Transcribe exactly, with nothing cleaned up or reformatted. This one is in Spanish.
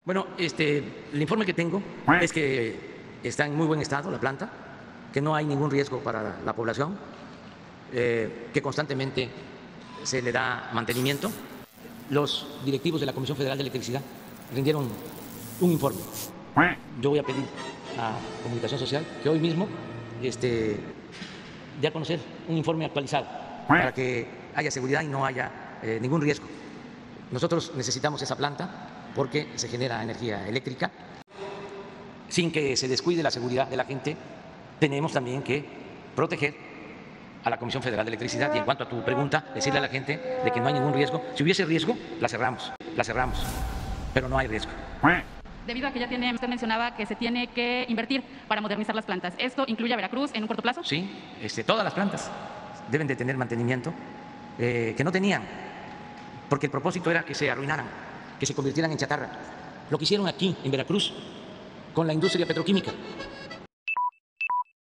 Bueno, este, el informe que tengo es que está en muy buen estado la planta, que no hay ningún riesgo para la población, eh, que constantemente se le da mantenimiento. Los directivos de la Comisión Federal de Electricidad rindieron un informe. Yo voy a pedir a Comunicación Social que hoy mismo este, dé a conocer un informe actualizado para que haya seguridad y no haya eh, ningún riesgo. Nosotros necesitamos esa planta porque se genera energía eléctrica. Sin que se descuide la seguridad de la gente, tenemos también que proteger a la Comisión Federal de Electricidad. Y en cuanto a tu pregunta, decirle a la gente de que no hay ningún riesgo. Si hubiese riesgo, la cerramos, la cerramos, pero no hay riesgo. Debido a que ya tiene, usted mencionaba que se tiene que invertir para modernizar las plantas. ¿Esto incluye a Veracruz en un corto plazo? Sí, este, todas las plantas deben de tener mantenimiento eh, que no tenían, porque el propósito era que se arruinaran, que se convirtieran en chatarra. Lo que hicieron aquí en Veracruz con la industria petroquímica.